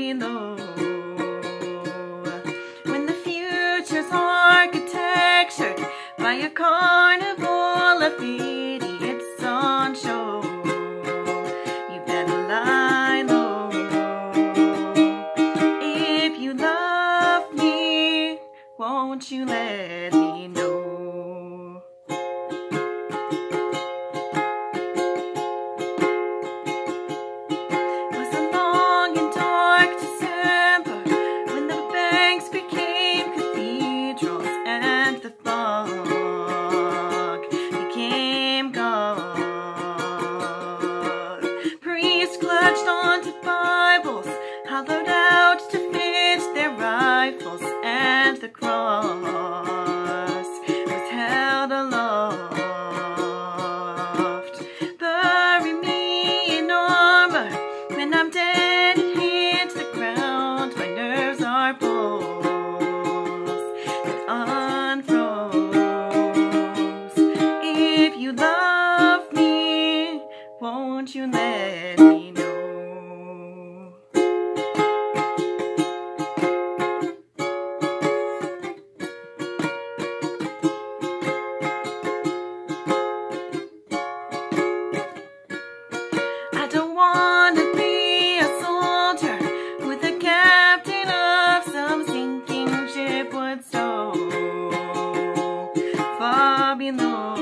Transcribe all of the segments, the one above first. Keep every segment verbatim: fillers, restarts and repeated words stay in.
below. When the future's architectured by a carnival of idiots on show, you better lie low. If you love me, won't you let me know? Clutched onto Bibles, hollowed out to fit their rifles, and the cross was held aloft. Bury me in armor when I'm dead and hit the ground. My nerves are bolts that unfroze. If you love me, won't you let me know? I don't want to be a soldier who the captain of some sinking ship would stow far below.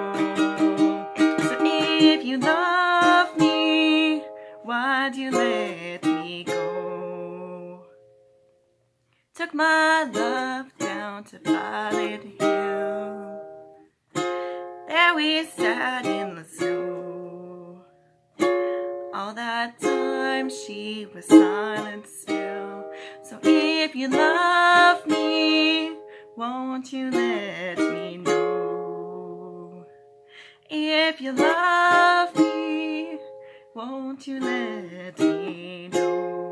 So if you love me, why'd you let me go? Took my love down to Violet Hill. There we sat in the snow. All that time she was silent still. So if you love me, won't you let me know? If you love me, won't you let me know?